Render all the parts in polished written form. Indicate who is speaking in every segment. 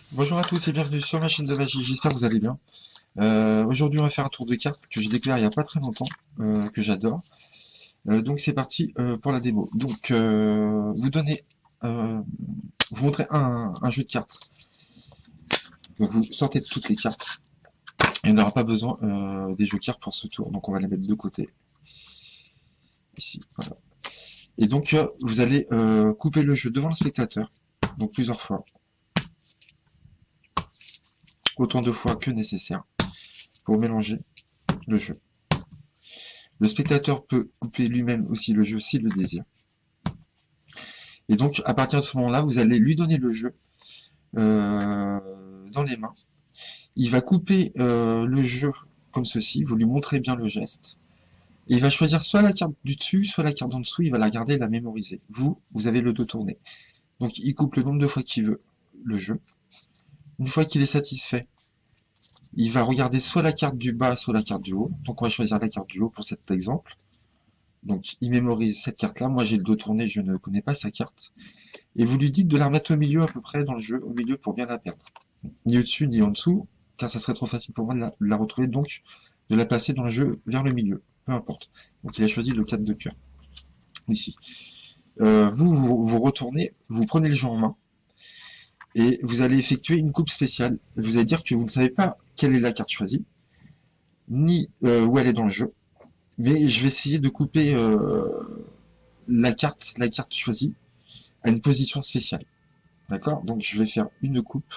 Speaker 1: Bonjour à tous et bienvenue sur ma chaîne de magie, j'espère que vous allez bien. Aujourd'hui on va faire un tour de cartes que j'ai découvert il n'y a pas très longtemps, que j'adore. Donc c'est parti pour la démo. Donc euh, vous montrez un jeu de cartes. Donc vous sortez toutes les cartes. Et on n'aura pas besoin des jokers pour ce tour, donc on va les mettre de côté, ici, voilà. Et donc vous allez couper le jeu devant le spectateur, donc plusieurs fois, autant de fois que nécessaire, pour mélanger le jeu. Le spectateur peut couper lui-même aussi le jeu s'il le désire. Et donc, à partir de ce moment-là, vous allez lui donner le jeu dans les mains. Il va couper le jeu comme ceci, vous lui montrez bien le geste. Et il va choisir soit la carte du dessus, soit la carte d'en dessous, il va la garder et la mémoriser. Vous avez le dos tourné. Donc, il coupe le nombre de fois qu'il veut le jeu. Une fois qu'il est satisfait, il va regarder soit la carte du bas, soit la carte du haut. Donc, on va choisir la carte du haut pour cet exemple. Donc, il mémorise cette carte-là. Moi, j'ai le dos tourné, je ne connais pas sa carte. Et vous lui dites de la remettre au milieu à peu près dans le jeu, au milieu pour bien la perdre. Ni au-dessus, ni en dessous, car ça serait trop facile pour moi de la retrouver, donc de la placer dans le jeu vers le milieu, peu importe. Donc il a choisi le 4 de cœur, ici. Vous retournez, vous prenez le jeu en main, et vous allez effectuer une coupe spéciale. Vous allez dire que vous ne savez pas quelle est la carte choisie, ni où elle est dans le jeu, mais je vais essayer de couper la carte choisie à une position spéciale. D'accord? Donc je vais faire une coupe,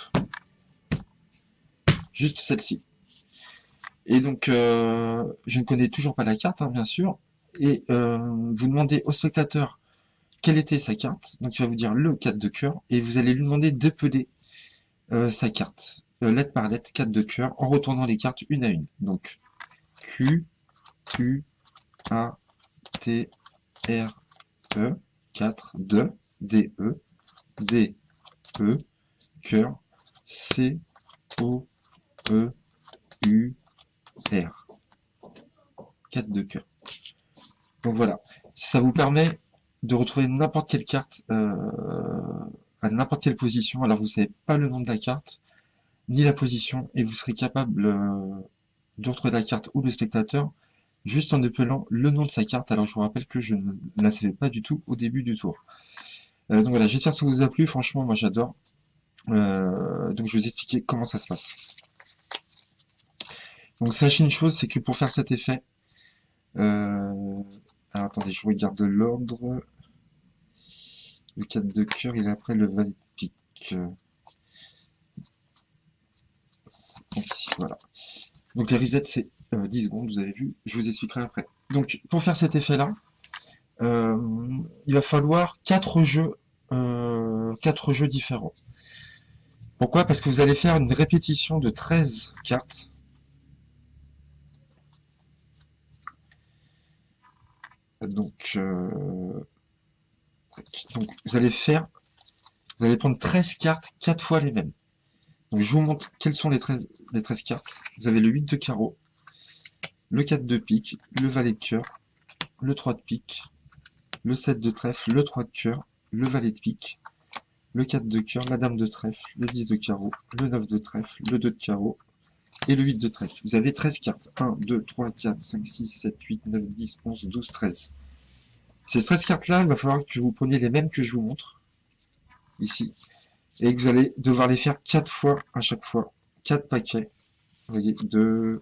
Speaker 1: juste celle-ci. Et donc, je ne connais toujours pas la carte, hein, bien sûr. Et vous demandez au spectateur quelle était sa carte. Donc, il va vous dire le 4 de cœur. Et vous allez lui demander d'épeler sa carte, lettre par lettre, 4 de cœur, en retournant les cartes une à une. Donc, Q, U, A, T, R, E, 4, D, E, D, E, cœur, C, O, E, U, R. 4 de cœur. Donc voilà, ça vous permet de retrouver n'importe quelle carte à n'importe quelle position. Alors vous savez pas le nom de la carte, ni la position, et vous serez capable de retrouver la carte ou le spectateur juste en appelant le nom de sa carte. Alors je vous rappelle que je ne la savais pas du tout au début du tour. Donc voilà, j'espère que ça vous a plu, franchement moi j'adore. Donc je vais vous expliquer comment ça se passe. Donc sachez une chose, c'est que pour faire cet effet, euh, alors attendez, je regarde l'ordre. Le 4 de cœur, il est après le valet de pique. Donc ici, voilà. Donc les resets, c'est 10 secondes, vous avez vu. Je vous expliquerai après. Donc, pour faire cet effet-là, il va falloir 4 jeux différents. Pourquoi? Parce que vous allez faire une répétition de 13 cartes. Donc, donc vous allez prendre 13 cartes, 4 fois les mêmes. Donc je vous montre quelles sont les 13 cartes. Vous avez le 8 de carreau, le 4 de pique, le valet de cœur, le 3 de pique, le 7 de trèfle, le 3 de cœur, le valet de pique, le 4 de cœur, la dame de trèfle, le 10 de carreau, le 9 de trèfle, le 2 de carreau et le 8 de trèfle. Vous avez 13 cartes. 1, 2, 3, 4, 5, 6, 7, 8, 9, 10, 11, 12, 13. Ces 13 cartes-là, il va falloir que vous preniez les mêmes que je vous montre, ici, et que vous allez devoir les faire 4 fois à chaque fois. 4 paquets. Vous voyez, 2,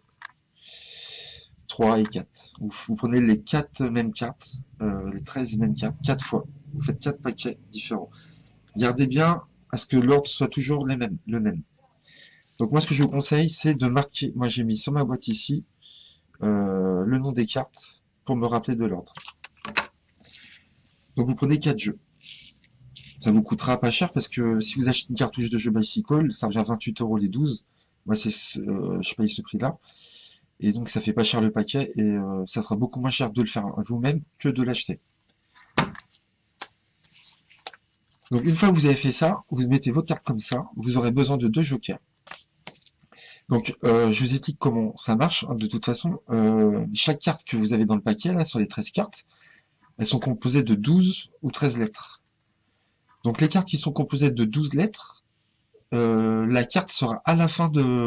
Speaker 1: 3 et 4. Vous prenez les 4 mêmes cartes, les 13 mêmes cartes, 4 fois. Vous faites 4 paquets différents. Gardez bien à ce que l'ordre soit toujours le même. Donc moi ce que je vous conseille c'est de marquer, moi j'ai mis sur ma boîte ici le nom des cartes pour me rappeler de l'ordre. Donc vous prenez 4 jeux. Ça vous coûtera pas cher parce que si vous achetez une cartouche de jeu Bicycle, ça revient 28 € les 12. Moi je paye ce prix-là. Et donc ça fait pas cher le paquet et ça sera beaucoup moins cher de le faire vous-même que de l'acheter. Donc une fois que vous avez fait ça, vous mettez vos cartes comme ça, vous aurez besoin de 2 jokers. Donc je vous explique comment ça marche. De toute façon, chaque carte que vous avez dans le paquet, là, sur les 13 cartes, elles sont composées de 12 ou 13 lettres. Donc les cartes qui sont composées de 12 lettres, la carte sera à la fin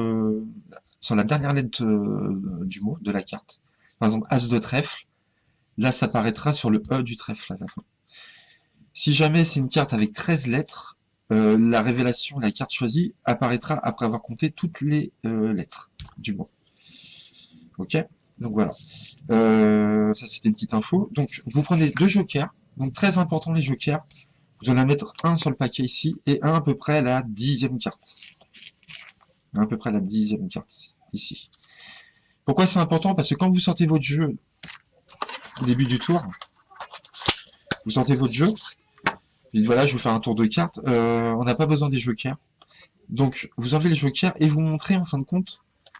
Speaker 1: sur la dernière lettre du mot, de la carte. Par exemple, As de trèfle, là, ça apparaîtra sur le E du trèfle à la fin. Si jamais c'est une carte avec 13 lettres, la révélation, la carte choisie, apparaîtra après avoir compté toutes les lettres du mot. Ok? Donc voilà. Ça, c'était une petite info. Donc, vous prenez deux jokers. Donc, très important, les jokers. Vous allez en mettre un sur le paquet ici et un à peu près à la 10e carte. À peu près à la 10e carte ici. Pourquoi c'est important? Parce que quand vous sortez votre jeu au début du tour, vous sortez votre jeu, vous dites voilà, je vais faire un tour de cartes, on n'a pas besoin des jokers. Donc, vous enlevez les jokers et vous montrez en fin de compte.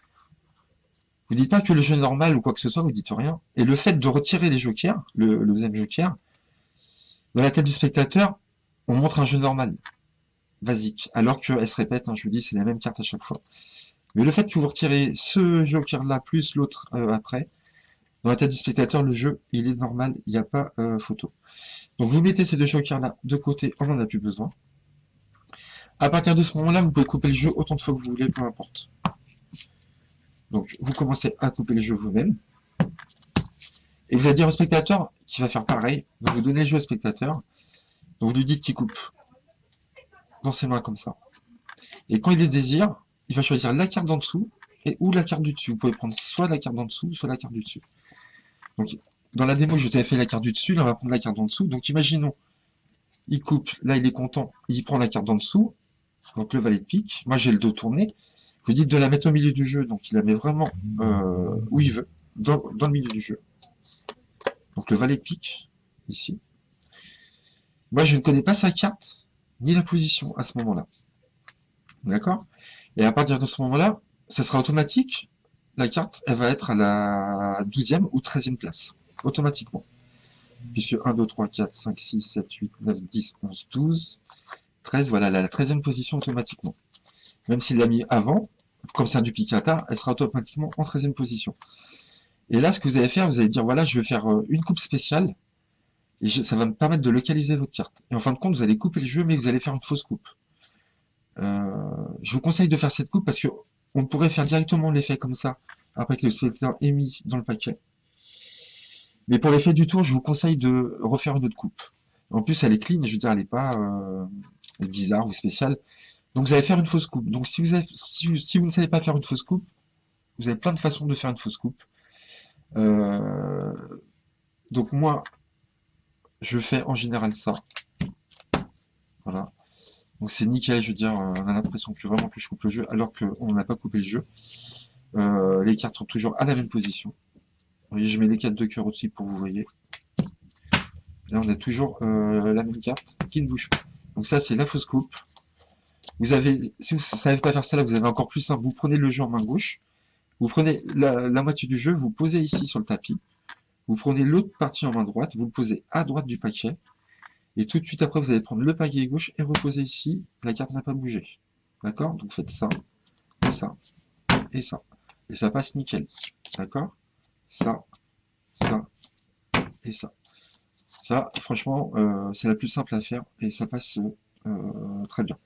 Speaker 1: Vous dites pas que le jeu est normal ou quoi que ce soit, vous dites rien. Et le fait de retirer les jokers, le deuxième joker, dans la tête du spectateur, on montre un jeu normal, basique, alors qu'elle se répète, hein, je vous dis, c'est la même carte à chaque fois. Mais le fait que vous retirez ce joker-là plus l'autre après, dans la tête du spectateur, le jeu, il est normal, il n'y a pas photo. Donc vous mettez ces deux jokers-là de côté, on n'en a plus besoin. À partir de ce moment-là, vous pouvez couper le jeu autant de fois que vous voulez, peu importe. Donc vous commencez à couper le jeu vous-même. Et vous allez dire au spectateur qui va faire pareil. Donc vous donnez le jeu au spectateur. Donc vous lui dites qu'il coupe dans ses mains comme ça. Et quand il le désire, il va choisir la carte d'en dessous ou la carte du dessus. Vous pouvez prendre soit la carte d'en dessous, soit la carte du dessus. Donc dans la démo, je vous avais fait la carte du dessus, là on va prendre la carte d'en dessous. Donc imaginons, il coupe, là il est content, il prend la carte d'en dessous, donc le valet de pique. Moi j'ai le dos tourné. Vous dites de la mettre au milieu du jeu, donc il la met vraiment où il veut, dans le milieu du jeu. Donc le valet de pique, ici. Moi, je ne connais pas sa carte, ni la position à ce moment-là. D'accord? Et à partir de ce moment-là, ça sera automatique. La carte, elle va être à la 12e ou 13e place. Automatiquement. Puisque 1, 2, 3, 4, 5, 6, 7, 8, 9, 10, 11, 12, 13, voilà, elle a la 13e position automatiquement. Même s'il l'a mis avant, comme c'est un duplicata, elle sera automatiquement en 13e position. Et là, ce que vous allez faire, vous allez dire, voilà, je vais faire une coupe spéciale, et ça va me permettre de localiser votre carte. Et en fin de compte, vous allez couper le jeu, mais vous allez faire une fausse coupe. Je vous conseille de faire cette coupe parce que on pourrait faire directement l'effet comme ça, après que le spectateur est mis dans le paquet. Mais pour l'effet du tour, je vous conseille de refaire une autre coupe. En plus, elle est clean, je veux dire, elle n'est pas bizarre ou spéciale. Donc vous allez faire une fausse coupe. Donc si vous ne savez pas faire une fausse coupe, vous avez plein de façons de faire une fausse coupe. Euh, donc moi, je fais en général ça. Voilà. Donc c'est nickel, je veux dire, on a l'impression que vraiment que je coupe le jeu, alors qu'on n'a pas coupé le jeu. Les cartes sont toujours à la même position. Vous voyez, je mets les cartes de cœur aussi pour vous voyez. Là, on a toujours la même carte qui ne bouge pas. Donc ça, c'est la fausse coupe. Vous avez, si vous ne savez pas faire ça, là, vous avez encore plus simple. Vous prenez le jeu en main gauche. Vous prenez la moitié du jeu, vous posez ici sur le tapis. Vous prenez l'autre partie en main droite, vous le posez à droite du paquet. Et tout de suite après, vous allez prendre le paquet gauche et reposer ici. La carte n'a pas bougé. D'accord? Donc faites ça, et ça, et ça. Et ça passe nickel. D'accord? Ça, ça, et ça. Ça, franchement, c'est la plus simple à faire et ça passe très bien.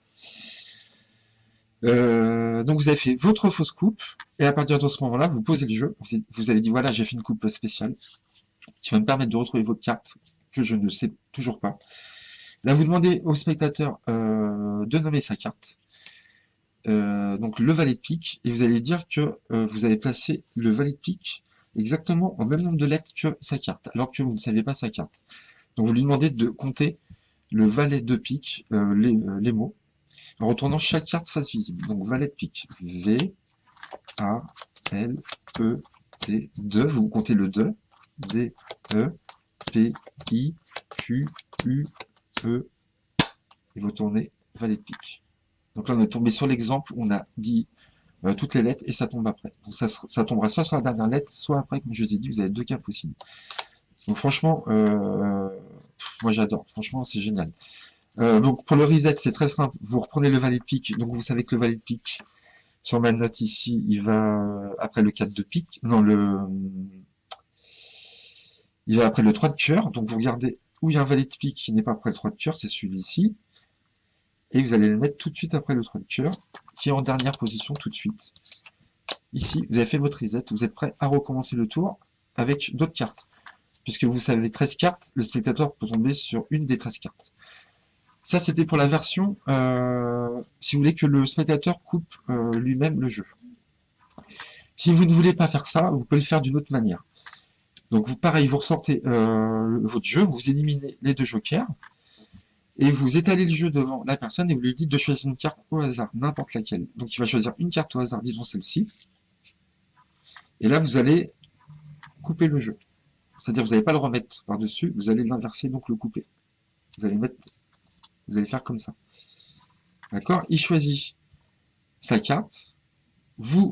Speaker 1: Donc vous avez fait votre fausse coupe et à partir de ce moment-là, vous posez le jeu. Vous avez dit voilà, j'ai fait une coupe spéciale qui va me permettre de retrouver votre carte que je ne sais toujours pas. Là, vous demandez au spectateur de nommer sa carte. Donc le valet de pique et vous allez dire que vous avez placé le valet de pique exactement au même nombre de lettres que sa carte, alors que vous ne savez pas sa carte. Donc vous lui demandez de compter le valet de pique, les mots, en retournant chaque carte face visible. Donc valet de pique, V, A, L, E, T, 2, vous comptez le 2, D, E, P, I, Q, U, E, et vous tournez valet de pique. Donc là on est tombé sur l'exemple où on a dit toutes les lettres et ça tombe après. Donc ça tombera soit sur la dernière lettre, soit après, comme je vous ai dit, vous avez deux cas possibles. Donc franchement, moi j'adore, franchement c'est génial. Donc pour le reset, c'est très simple. Vous reprenez le valet de pique. Donc vous savez que le valet de pique, sur ma note ici, il va après le 4 de pique. Non, il va après le 3 de cœur. Donc vous regardez où il y a un valet de pique qui n'est pas après le 3 de cœur, c'est celui-ci. et vous allez le mettre tout de suite après le 3 de cœur, qui est en dernière position tout de suite. Ici, vous avez fait votre reset, vous êtes prêt à recommencer le tour avec d'autres cartes. Puisque vous savez 13 cartes, le spectateur peut tomber sur une des 13 cartes. Ça, c'était pour la version, si vous voulez que le spectateur coupe lui-même le jeu. Si vous ne voulez pas faire ça, vous pouvez le faire d'une autre manière. Donc, vous, pareil, vous ressortez votre jeu, vous éliminez les 2 jokers, et vous étalez le jeu devant la personne et vous lui dites de choisir une carte au hasard, n'importe laquelle. Donc, il va choisir une carte au hasard, disons celle-ci. Et là, vous allez couper le jeu. C'est-à-dire, vous n'allez pas le remettre par-dessus, vous allez l'inverser, donc le couper. Vous allez faire comme ça. D'accord? Il choisit sa carte. Vous,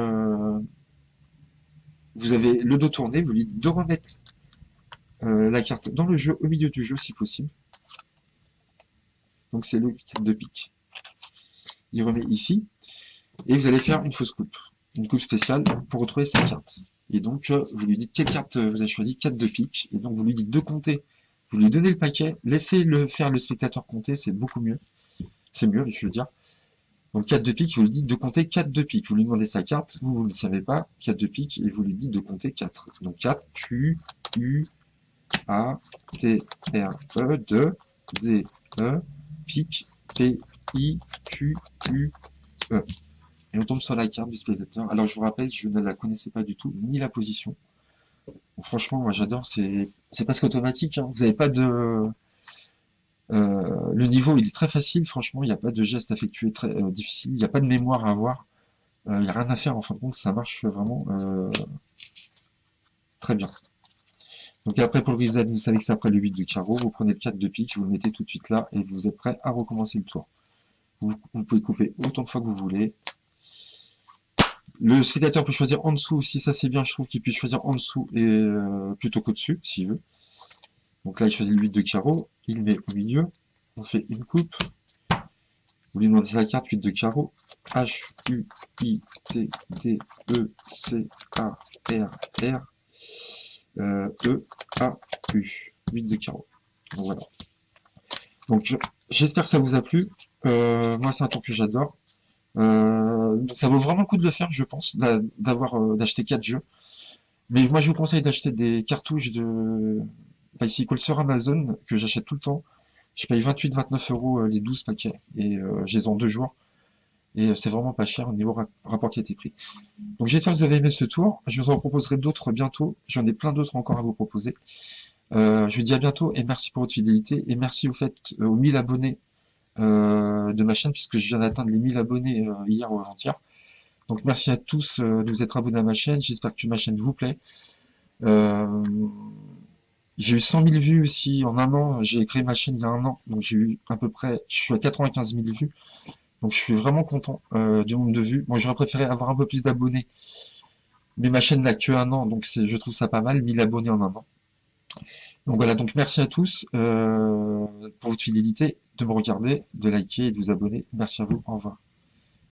Speaker 1: vous avez le dos tourné, vous lui dites de remettre la carte dans le jeu, au milieu du jeu, si possible. Donc, c'est le 4 de pique. Il remet ici. Et vous allez faire une fausse coupe. Une coupe spéciale pour retrouver sa carte. Et donc, vous lui dites quelle carte vous avez choisi, 4 de pique. Et donc, vous lui dites de compter. Vous lui donnez le paquet. Laissez-le faire le spectateur compter, c'est beaucoup mieux. C'est mieux, je veux dire. Donc 4 de pique, vous lui dites de compter 4 de pique. Vous lui demandez sa carte, vous ne le savez pas, 4 de pique, et vous lui dites de compter 4. Donc 4, Q, U, A, T, R, E, 2, D, E, pique, P, I, Q, U, E. Et on tombe sur la carte du spectateur. Alors je vous rappelle, je ne la connaissais pas du tout, ni la position. Donc, franchement, moi j'adore, c'est presque automatique. Hein. Vous n'avez pas de... le niveau, il est très facile, franchement, il n'y a pas de geste affectué très difficile, il n'y a pas de mémoire à avoir, il n'y a rien à faire, en fin de compte, ça marche vraiment très bien. Donc après, pour le reset, vous savez que c'est après le 8 de carreau, vous prenez le 4 de pique, vous le mettez tout de suite là, et vous êtes prêt à recommencer le tour. Vous pouvez couper autant de fois que vous voulez. Le spectateur peut choisir en dessous aussi, ça c'est bien, je trouve qu'il puisse choisir en dessous et plutôt qu'au-dessus, s'il veut. Donc là, il choisit le 8 de carreau, il met au milieu, on fait une coupe, vous lui demandez sa carte, 8 de carreau, H, U, I, T, D, E, C, A, R, R, E, A, U, 8 de carreau. Donc voilà. Donc j'espère que ça vous a plu. Moi, c'est un tour que j'adore. Ça vaut vraiment le coup de le faire, je pense, d'acheter 4 jeux. Mais moi, je vous conseille d'acheter des cartouches de Bicycle sur Amazon, que j'achète tout le temps. Je paye 28-29 euros les 12 paquets, et je les ai en 2 jours. Et c'est vraiment pas cher au niveau rapport qualité-prix. Donc j'espère que vous avez aimé ce tour. Je vous en proposerai d'autres bientôt. J'en ai plein d'autres encore à vous proposer. Je vous dis à bientôt et merci pour votre fidélité. Et merci au fait aux 1000 abonnés de ma chaîne, puisque je viens d'atteindre les 1000 abonnés hier ou avant-hier. Donc merci à tous de vous être abonnés à ma chaîne. J'espère que ma chaîne vous plaît. Euh, j'ai eu 100 000 vues aussi en un an. J'ai créé ma chaîne il y a un an. Donc j'ai eu à peu près, je suis à 95 000 vues. Donc je suis vraiment content du nombre de vues. Moi j'aurais préféré avoir un peu plus d'abonnés. Mais ma chaîne n'a que un an, donc je trouve ça pas mal, 1000 abonnés en un an. Donc voilà, donc merci à tous pour votre fidélité, de me regarder, de liker et de vous abonner. Merci à vous, au revoir.